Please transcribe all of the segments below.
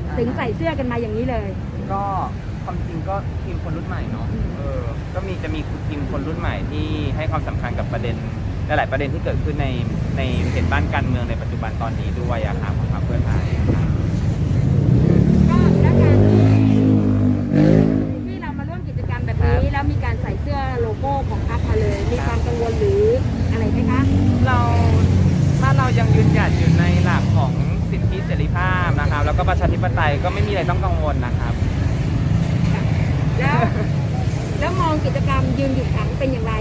ถึงใส่เสื้อกันมาอย่างนี้เลยก็ความจริงก็ทีมคนรุ่นใหม่เนาะก็จะมีทีมคนรุ่นใหม่ที่ให้ความสำคัญกับประเด็นหลายๆประเด็นที่เกิดขึ้นในเหตุบ้านการเมืองในปัจจุบันตอนนี้ด้วยอะครับของพรรคเพื่อไทยก็แล้วการที่เรามาร่วมกิจกรรมแบบนี้แล้วมีการใส่เสื้อโลโก้ของพรรคมาเลยมีความกังวลหรืออะไรไหมคะถ้าเรายังยืนหยัดอยู่ในหลักของสิทธิเสรีภาพนะครับแล้วก็ประชาธิปไตยก็ไม่มีอะไรต้องกังวลนะครับแล้วมองกิจกรรมยืนหยุดขังเป็นอย่างไร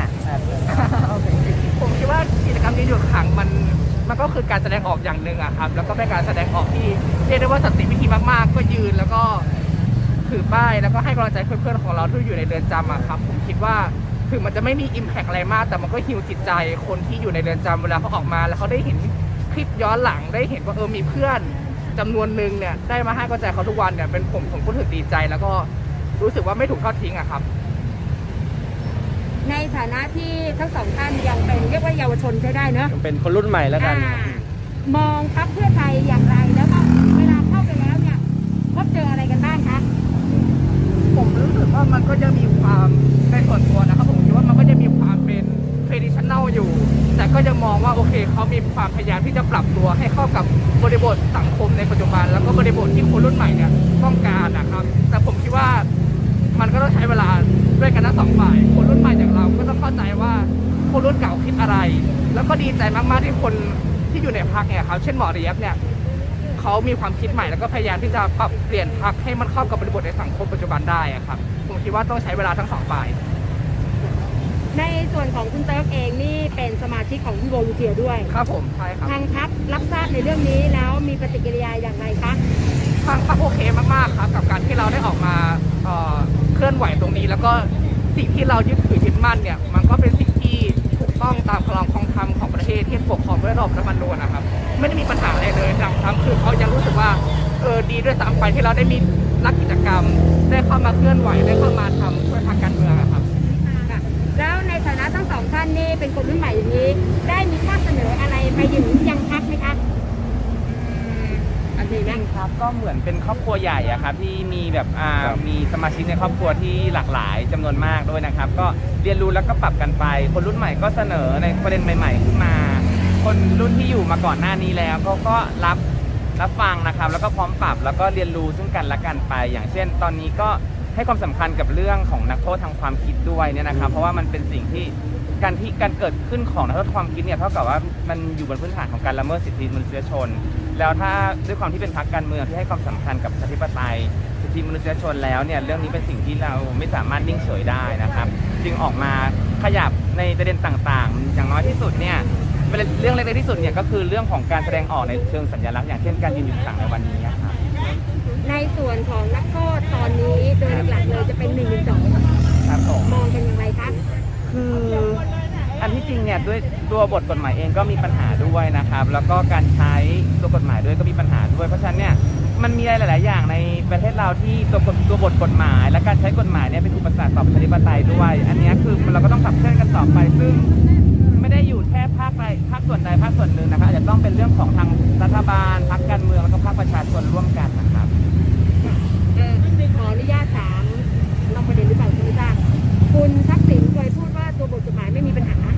ผมคิดว่ากิจกรรมยืนหยุดขังมันก็คือการแสดงออกอย่างหนึ่งอะครับแล้วก็เป็นการแสดงออกที่เรียกได้ว่าสันติวิธีมากๆก็ยืนแล้วก็ถือป้ายแล้วก็ให้กำลังใจเพื่อนๆของเราที่อยู่ในเรือนจำอะครับผมคิดว่าถึงมันจะไม่มีอิมแพกอะไรมากแต่มันก็ฮิวจิตใจคนที่อยู่ในเรือนจำเวลาเขาออกมาแล้วเขาได้เห็นคลิปย้อนหลังได้เห็นว่ามีเพื่อนจำนวนหนึ่งเนี่ยได้มาให้กำลังใจเขาทุกวันเนี่ยเป็นผมก็ถือดีใจแล้วก็รู้สึกว่าไม่ถูกทอดทิ้งอะครับในฐานะที่ทั้งสองท่านยังเป็นเรียกว่าเยาวชนใช้ได้เนอะเป็นคนรุ่นใหม่แล้วกันมองพรรคเพื่อไทยอย่างไรแล้วก็เวลาเข้าไปแล้วเนี่ยพบเจออะไรกันบ้างคะผมรู้สึกว่ามันก็จะมีความในส่วนตัวนะครับผมคิดว่ามันก็จะมีความเป็น traditional อยู่แต่ก็จะมองว่าโอเคเขามีความพยายามที่จะปรับตัวให้เข้ากับบริบทสังคมในปัจจุบันแล้วก็บริบทที่คนรุ่นใหม่เนี่ยต้องการนะครับแต่ผมคิดว่ามันก็ต้องใช้เวลาด้วยกันทั้งสองฝ่ายคนรุ่นใหม่อย่างเราก็ต้องเข้าใจว่าคนรุ่นเก่าคิดอะไรแล้วก็ดีใจมากๆที่คนที่อยู่ในพรรคเนี่ยครับเช่นหมอเรียบเนี่ยเขามีความคิดใหม่แล้วก็พยายามที่จะปรับเปลี่ยนพรรคให้มันเข้ากับบริบทในสังคมปัจจุบันได้ครับผมคิดว่าต้องใช้เวลาทั้งสองฝ่ายในส่วนของคุณเติร์กเองนี่เป็นสมาชิกของวิโวลูเทียด้วยครับผมใช่ครับทางพรรครับทราบในเรื่องนี้แล้วมีปฏิกิริยาอย่างไรคะทางพรรคโอเคมากๆครับกับการที่เราได้ออกมาเคลื่อนไหวตรงนี้แล้วก็สิ่งที่เรายึดมั่นเนี่ยมันก็เป็นสิ่งที่ถูกต้องตามคลองของธรรมของประเทศที่ปกครองด้วยระบบรัฐธรรมนูญนะครับไม่ได้มีปัญหาอะไรเลยดังนั้นคือเขายังรู้สึกว่าดีด้วยซ้ำไปที่เราได้มีนักกิจกรรมได้เข้ามาเคลื่อนไหวได้เข้ามาทำเพื่อทางการเมืองครับแล้วในฐานะทั้งสองท่านนี่เป็นคนรุ่นใหม่อย่างนี้ได้มีข้อเสนออะไรไปถึงยังพรรคไหมคะอันนี้นะครับก็เหมือนเป็นครอบครัวใหญ่อะครับที่มีแบบมีสมาชิกในครอบครัวที่หลากหลายจำนวนมากด้วยนะครับก็เรียนรู้แล้วก็ปรับกันไปคนรุ่นใหม่ก็เสนอในประเด็นใหม่ๆขึ้นมาคนรุ่นที่อยู่มาก่อนหน้านี้แล้วเขาก็รับฟังนะครับแล้วก็พร้อมปรับแล้วก็เรียนรู้ซึ่งกันและกันไปอย่างเช่นตอนนี้ก็ให้ความสำคัญกับเรื่องของนักโทษทางความคิดด้วยเนี่ยนะครับเพราะว่ามันเป็นสิ่งที่การเกิดขึ้นของนักโทษความคิดเนี่ยเท่ากับว่ามันอยู่บนพื้นฐานของการละเมิดสิทธิมนุษยชนแล้วถ้าด้วยความที่เป็นพรรคการเมืองที่ให้ความสำคัญกับประชาธิปไตยสิทธิมนุษยชนแล้วเนี่ยเรื่องนี้เป็นสิ่งที่เราไม่สามารถนิ่งเฉยได้นะครับจึงออกมาขยับในประเด็นต่างๆอย่างน้อยที่สุดเนี่ยเรื่องเล็กๆที่สุดเนี่ยก็คือเรื่องของการแสดงออกในเชิงสัญลักษณ์อย่างเช่นการยืนหยุดขังในวันนี้ครับในส่วนของนักโทษตอนนี้โดยหลักๆเลยจะเป็น112 ครับผมมองกันอย่างไรคะคืออันที่จริงเนี่ยด้วยตัวบทกฎหมายเองก็มีปัญหาด้วยนะครับแล้วก็การใช้ตัวกฎหมายด้วยก็มีปัญหาด้วยเพราะฉะนั้นเนี่ยมันมีอะไรหลายๆอย่างในประเทศเราที่ตัวบทกฎหมายและการใช้กฎหมายเนี่ยเป็นอุปสรรคต่อประชาธิปไตยด้วยอันนี้คือเราก็ต้องขับเคลื่อนกันต่อไปซึ่งไม่ได้อยู่แค่ภาคส่วนใดภาคส่วนหนึ่งนะครับอาจจะต้องเป็นเรื่องของทางรัฐบาลพรรคการเมืองแล้วก็ภาคประชาชนร่วมกันนะครับขออนุญาตถามนอกประเด็นหรือเปล่าคุณทราบคุณทักษิณเคยพูดว่าตัวบทกฎหมายไม่มีปัญหา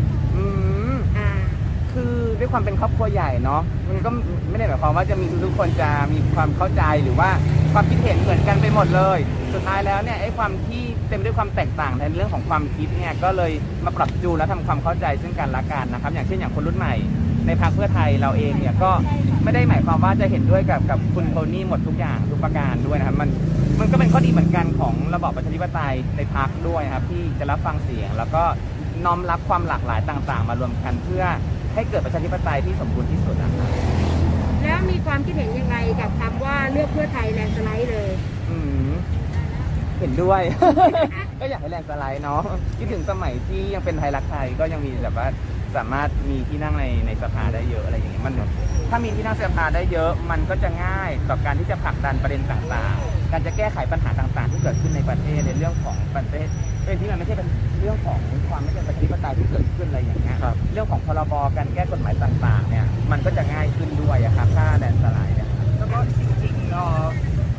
คือด้วยความเป็นครอบครัวใหญ่เนาะมันก็ไม่ได้หมายความว่าจะมีทุกคนจะมีความเข้าใจหรือว่าความคิดเห็นเหมือนกันไปหมดเลยสุดท้ายแล้วเนี่ยไอ้ความที่เต็มด้วยความแตกต่างในเรื่องของความคิดเนี่ยก็เลยมาปรับจูนและทำความเข้าใจซึ่งกันและกันนะครับอย่างเช่นอย่างคนรุ่นใหม่ในพรรคเพื่อไทยเราเองเนี่ยก็ไม่ได้หมายความว่าจะเห็นด้วยกับคุณโทนี่หมดทุกอย่างทุกประการด้วยนะครับมันก็เป็นข้อดีเหมือนกันของระบอบประชาธิปไตยในพรรคด้วยครับที่จะรับฟังเสียงแล้วก็น้อมรับความหลากหลายต่างๆมารวมกันเพื่อให้เกิดประชาธิปไตยที่สมบูรณ์ที่สุดนะครับแล้วมีความคิดเห็นยังไงกับคำว่าเลือกเพื่อไทยแลนด์สไลด์เลยเห็นด้วย ก็อยากให้แลนด์สไลด์เนาะคิดถึงสมัยที่ยังเป็นไทยรักไทยก็ยังมีแบบว่าสามารถมีที่นั่งในสภาได้เยอะอะไรอย่างเงี้ยมันถ้ามีที่นั่งสภาได้เยอะมันก็จะง่ายต่อการที่จะผลักดันประเด็นต่างๆการจะแก้ไขปัญหาต่างๆที่เกิดขึ้นในประเทศในเรื่องของประเทศเป็นที่มันไม่ใช่เป็นเรื่องของความไม่เป็นประชาธิปไตยที่เกิดขึ้นอะไรอย่างเงี้ยเรื่องของพรบการแก้กฎหมายต่างๆเนี่ยมันก็จะง่ายขึ้นด้วยครับถ้าแลนด์สไลด์เนี่ยแล้วก็จริงๆ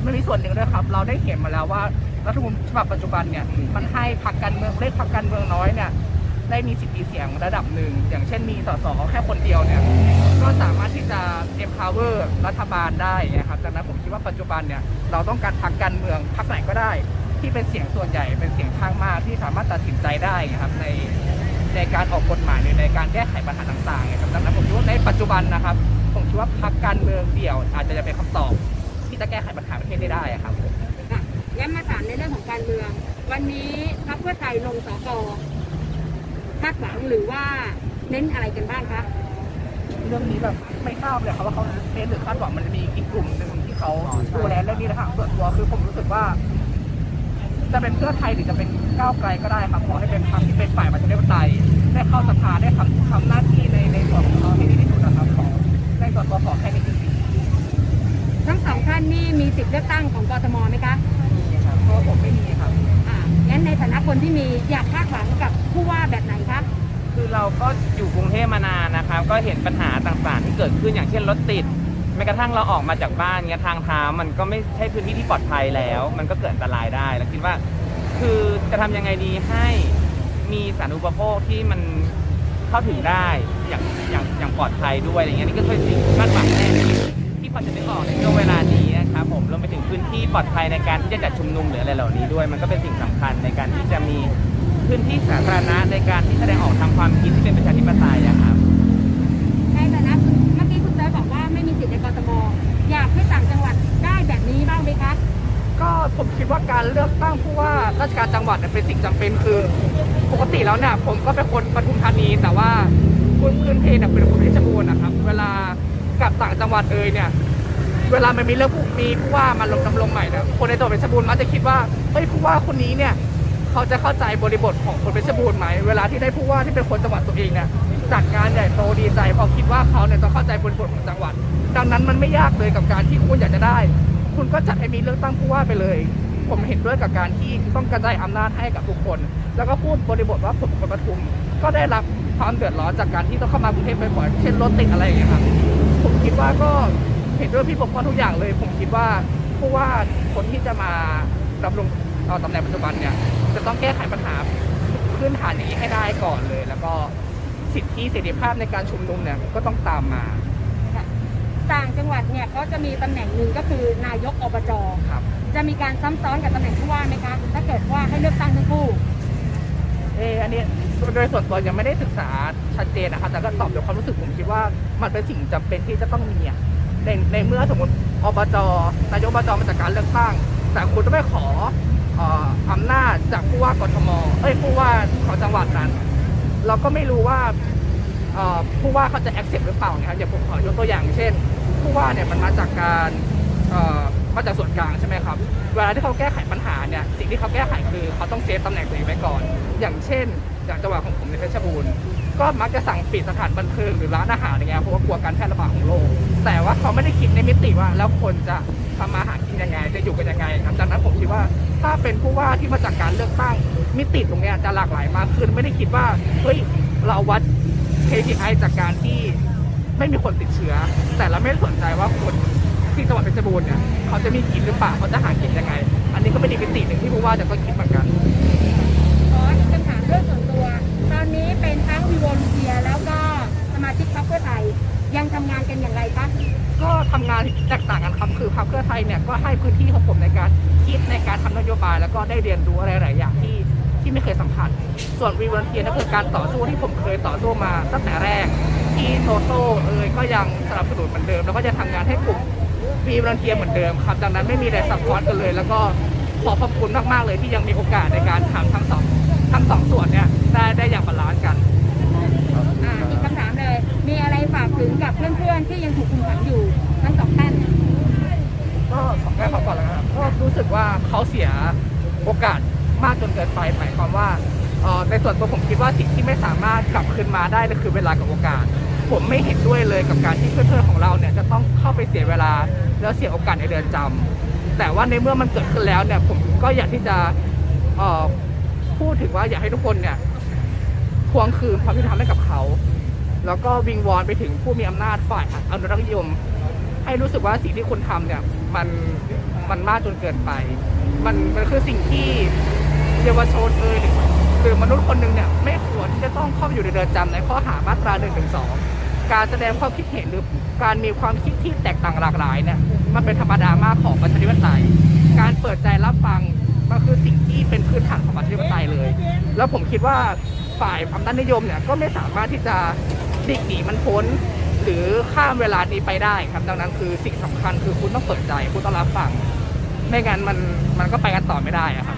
มันมีส่วนหนึ่งด้วยครับเราได้เห็นมาแล้วว่ารัฐธรรมนูญฉบับปัจจุบันเนี่ยมันให้พรรคการเมืองเล็กพรรคการเมืองน้อยเนี่ยได้มีสิทธิเสียงระดับหนึ่งอย่างเช่นมีสสแค่คนเดียวเนี่ยก็สามารถที่จะ empower รัฐบาลได้นะครับดังนั้นผมคิดว่าปัจจุบันเนี่ยเราต้องการพรรคการเมืองพรรคไหนก็ได้ที่เป็นเสียงส่วนใหญ่เป็นเสียงข้างมากที่สามารถตัดสินใจได้ครับในการออกกฎหมายหรือในการแก้ไขปัญหาต่างๆครับดังนั้นผมคิดว่าในปัจจุบันนะครับผมคิดว่าพรรคการเมืองเดี่ยวอาจจะเป็นคำตอบที่จะแก้ไขปัญหาประเทศได้ครับงั้นมาถามในเรื่องของการเมืองวันนี้พรรคเพื่อไทยลงสก.คาดหวังหรือว่าเน้นอะไรกันบ้างคะเรื่องนี้แบบไม่ทราบเลยครับว่าเขาเน้นหรือคาดหวังมันจะมีอีกกลุ่มหนึ่งที่เขาดูแลเรื่องนี้นะครับส่วนตัวคือผมรู้สึกว่าจะเป็นเพื่อไทยหรือจะเป็นก้าวไกลก็ได้ครับขอให้เป็นพรรคที่เป็นฝ่ายประชาธิปไตยได้เข้าสภาได้ทำหน้าที่ในส่วนของเขาให้ดีที่สุดนะครับของในส่วนตัวของแค่นี้ทั้งสองท่านนี่มีสิทธิ์เลือกตั้งของกทมไหมคะมีครับเพราะผมไม่มีครับงั้นในฐานะคนที่มีอยากคาดหวังกับผู้ว่าแบบไหนครับคือเราก็อยู่กรุงเทพมานานนะครับก็เห็นปัญหาต่างๆที่เกิดขึ้นอย่างเช่นรถติดแม้กระทั่งเราออกมาจากบ้านเงี้ยทางเท้ามันก็ไม่ใช่พื้นที่ที่ปลอดภัยแล้วมันก็เกิดอันตรายได้แล้วคิดว่าคือจะทำยังไงดีให้มีสาธารณูปโภคที่มันเข้าถึงได้อย่างปลอดภัยด้วยอะไรเงี้ยนี่ก็คือสิ่งคาดหวังแน่ที่พอจะนึกออกในช่วงเวลานี้นะครับผมรวมไปถึงพื้นที่ปลอดภัยในการที่จะจัดชุมนุมหรืออะไรเหล่านี้ด้วยมันก็เป็นสิ่งสำคัญในการที่จะมีพื้นที่สาธารณะในการที่แสดงออกทางความคิดที่เป็นประชาธิปไตยครับในฐานะเมื่อกี้คุณเต้ยบอกว่าไม่มีสิทธิ์ในกทมอยากให้ต่างจังหวัดได้แบบนี้บ้างไหมคะก็ผมคิดว่าการเลือกตั้งผู้ว่าราชการจังหวัดเป็นสิ่งจำเป็นคือปกติแล้วเนี่ยผมก็เป็นคนปทุมธานีแต่ว่าพื้นเพเนี่ยเป็นคนเพชรบูรณ์นะครับเวลากับต่างจังหวัดเนี่ยเวลามันมีเรื่องมีผู้ว่ามาลงดำรงใหม่นะคนในจังหวัดเพชรบูรณ์มักจะคิดว่าเฮ้ยผู้ว่าคนนี้เนี่ยเขาจะเข้าใจบริบทของคนเพชรบูรณ์ไหมเวลาที่ได้ผู้ว่าที่เป็นคนจังหวัดตัวเองเนี่ยจัดงานใหญ่โตดีใจเพราะคิดว่าเขาเนี่ยต้องเข้าใจบริบทของจังหวัดดังนั้นมันไม่ยากเลยกับการที่คุณอยากจะได้คุณก็จัดให้มีเลือกตั้งผู้ว่าไปเลยผมเห็นด้วยกับการที่ต้องกระจายอำนาจให้กับทุกคนแล้วก็พูดบริบทว่าผมคนปทุมก็ได้รับความเดือดร้อนจากการที่ต้องเข้ามากรุงเทพบ่อยๆเช่นรถติดอะไรอย่างเงี้ยครับผมคิดว่าก็เห็นด้วยพี่ปกป้องทุกอย่างเลยผมคิดว่าผู้ว่าคนที่จะมาดำรงตำแหน่งปัจจุบันเนี่ยจะต้องแก้ไขปัญหาพื้นฐานนี้ให้ได้ก่อนเลยแล้วก็สิทธิเสรีภาพในการชุมนุมเนี่ยก็ต้องตามมาต่างจังหวัดเนี่ยเขาจะมีตำแหน่งหนึ่งก็คือนายกอบจ.จะมีการซ้ำซ้อนกับตำแหน่งผู้ว่าไหมคะถ้าเกิดว่าให้เลือกตั้งทั้งคู่อันนี้โดยส่วนตัวยังไม่ได้ศึกษาชัดเจนนะคะแต่ก็ตอบโดยความรู้สึกผมคิดว่ามันเป็นสิ่งจำเป็นที่จะต้องมีในเมื่อสมมติอบจ.นายกอบจ.มาจากการเลือกตั้งแต่คุณจะไม่ขออำนาจจากผู้ว่ากทมผู้ว่าของจังหวัดนั้นเราก็ไม่รู้ว่าผู้ว่าเขาจะ accept หรือเปล่านะครับอย่างผมขอยกตัวอย่างเช่นผู้ว่าเนี่ยมันมาจากการมาจากส่วนกลางใช่ไหมครับเวลาที่เขาแก้ไขปัญหาเนี่ยสิ่งที่เขาแก้ไขคือเขาต้องเซฟตำแหน่งตัวเองไว้ก่อนอย่างเช่นอย่างจังหวัดของผมในเพชรบูรณ์ก็มักจะสั่งปิดสถานบันเทิงหรือร้านอาหารอย่างเงี้ยเพราะว่ากลัวการแพร่ระบาดของโรคแต่ว่าเขาไม่ได้คิดในมิติว่าแล้วคนจะทำมาหากินยังไงจะอยู่กันยังไงครับดังนั้นผมคิดว่าถ้าเป็นผู้ว่าที่มาจากการเลือกตั้งมิติตรงนี้จะหลากหลายมากขึ้นไม่ได้คิดว่าเฮ้ยเราวัด KPI จากการที่ไม่มีคนติดเชื้อแต่เราไม่สนใจว่าคนที่จังหวัดเพชรบูรณ์เนี่ยเขาจะมีกินหรือเปล่าเขาจะหากินยังไงอันนี้ก็เป็นอีกมิติหนึ่งที่ผู้ว่าจะต้องคิดเหมือนกันขอคำถามเรื่องส่วนตัวตอนนี้เป็นทั้งวีวอลเทียแล้วก็สมาชิกพรรคเพื่อไทยยังทำงานกันอย่างไรคะก็ทำงานแตกต่างกันครับคือพรรคเพื่อไทยเนี่ยก็ให้พื้นที่ของผมในการคิดในการทำนโยบายแล้วก็ได้เรียนรู้อะไรหลายอย่างที่ไม่เคยสัมผัสส่วนวีวอลเทียนั่นคือการต่อสู้ที่ผมเคยต่อสู้มาตั้งแต่แรกที่โตโต้ก็ยังสนับสนุนเหมือนเดิมแล้วก็จะทำงานให้กลุ่มวีวอลเทียเหมือนเดิมครับดังนั้นไม่มีอะไรซับซ้อนกันเลยแล้วก็ขอขอบคุณมากๆเลยที่ยังมีโอกาสในการทำทั้งสองส่วนเนี่ยได้อย่างบาลานซ์กันอีกคำถามเลยมีอะไรฝากถึงกับเพื่อนๆที่ยังถูกคุมขังอยู่ทั้งสองท่านก็ขอแก้เขาก่อนแล้วครับก็รู้สึกว่าเขาเสียโอกาสมากจนเกินไปหมายความว่าในส่วนตัวผมคิดว่าสิ่งที่ไม่สามารถกลับคืนมาได้คือเวลากับโอกาสผมไม่เห็นด้วยเลยกับการที่เพื่อนๆของเราเนี่ยจะต้องเข้าไปเสียเวลาแล้วเสียโอกาสในเรือนจำแต่ว่าในเมื่อมันเกิดขึ้นแล้วเนี่ยผมก็อยากที่จะพูดถึงว่าอยากให้ทุกคนเนี่ยทวงคืนความยุติธรรมให้กับเขาแล้วก็วิงวอนไปถึงผู้มีอำนาจฝ่ายอนุรักษ์นิยมให้ให้รู้สึกว่าสิ่งที่คุณทำเนี่ยมันมากจนเกินไปมันคือสิ่งที่เยาวชนหรือมนุษย์คนหนึ่งเนี่ยไม่ควรที่จะต้องเข้าไปอยู่ในเรือนจำในข้อหามาตรา 112 การแสดงความคิดเห็นหรือการมีความคิดที่แตกต่างหลากหลายเนี่ยมันเป็นธรรมดามากของประชาธิปไตยการเปิดใจรับฟังมันคือสิ่งที่เป็นพื้นฐานของประชาธิปไตยเลยแล้วผมคิดว่าฝ่ายอำนาจนิยมเนี่ยก็ไม่สามารถที่จะดิกหนีมันพ้นหรือข้ามเวลานี้ไปได้ครับดังนั้นคือสิ่งสำคัญคือคุณต้องเปิดใจคุณต้องรับฟังไม่งั้นมันก็ไปกันต่อไม่ได้ครับ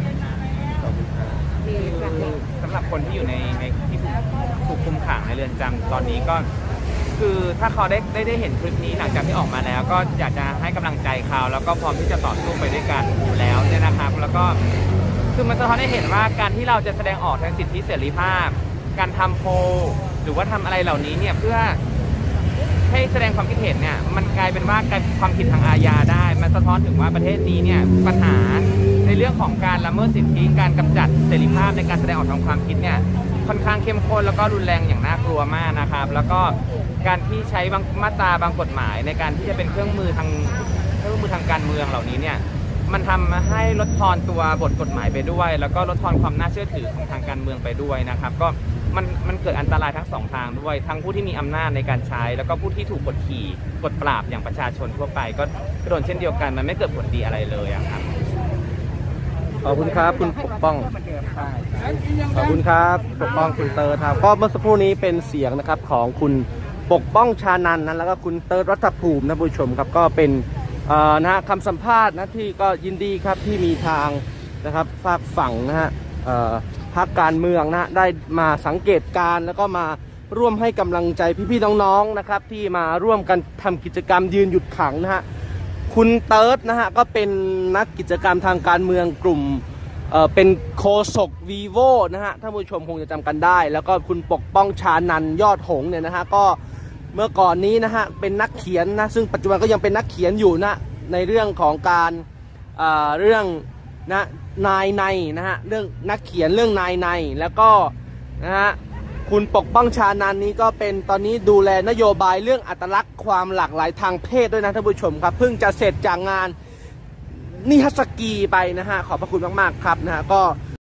สำหรับคนที่อยู่ในที่ถูกคุมขังในเรือนจำตอนนี้ก็คือถ้าเขาได้เห็นคลิปนี้หลังจากที่ออกมาแล้วก็อยากจะให้กำลังใจเขาแล้วก็พร้อมที่จะต่อสู้ไปด้วยกันอยู่แล้วเนี่ยนะครับแล้วก็คือมันสะท้อนให้เห็นว่าการที่เราจะแสดงออกทางสิทธิเสรีภาพการทำโพลหรือว่าทำอะไรเหล่านี้เนี่ยเพื่อให้แสดงความคิดเห็นเนี่ยมันกลายเป็นว่าการความผิดทางอาญาได้มันสะท้อนถึงว่าประเทศนี้เนี่ยปัญหาในเรื่องของการละเมิดสิทธิการกำจัดเสรีภาพในการแสดงออกทางความคิดเนี่ยค่อนข้างเข้มข้นแล้วก็รุนแรงอย่างน่ากลัวมากนะครับแล้วก็การที่ใช้บางมาตราบางกฎหมายในการที่จะเป็นเครื่องมือทางการเมืองเหล่านี้เนี่ยมันทำให้ลดทอนตัวบทกฎหมายไปด้วยแล้วก็ลดทอนความน่าเชื่อถือของทางการเมืองไปด้วยนะครับก็มันเกิดอันตรายทั้งสองทางด้วยทั้งผู้ที่มีอำนาจในการใช้แล้วก็ผู้ที่ถูกกดขี่กดปราบอย่างประชาชนทั่วไปก็โดนเช่นเดียวกันมันไม่เกิดผลดีอะไรเลยครับขอบคุณครับคุณปกป้องขอบคุณครับปกป้องคุณเติร์ดครับก็เมื่อสักครู่นี้เป็นเสียงนะครับของคุณปกป้องชานันท์นะแล้วก็คุณเติร์ดรัฐภูมินะผู้ชมครับก็เป็นนะฮะคำสัมภาษณ์นะที่ก็ยินดีครับที่มีทางนะครับฝากฝั่งนะฮะพรรคการเมืองนะได้มาสังเกตการแล้วก็มาร่วมให้กำลังใจพี่ๆน้องๆนะครับที่มาร่วมกันทำกิจกรรมยืนหยุดขังนะฮะคุณเติร์ดนะฮะก็เป็นนักกิจกรรมทางการเมืองกลุ่มเป็นโฆษกวีโวนะฮะท่านผู้ชมคงจะจำกันได้แล้วก็คุณปกป้องชานันท์ยอดหงส์เนี่ยนะฮะก็เมื่อก่อนนี้นะฮะเป็นนักเขียนนะซึ่งปัจจุบันก็ยังเป็นนักเขียนอยู่นะในเรื่องของการเรื่องนะนายในนะฮะเรื่องนักเขียนเรื่องนายในแล้วก็นะฮะคุณปกป้องชานันท์นี้ก็เป็นตอนนี้ดูแลนโยบายเรื่องอัตลักษณ์ความหลากหลายทางเพศด้วยนะท่านผู้ชมครับเพิ่งจะเสร็จจากงานนิทรรศกีไปนะฮะขอบพระคุณมากๆครับนะฮะก็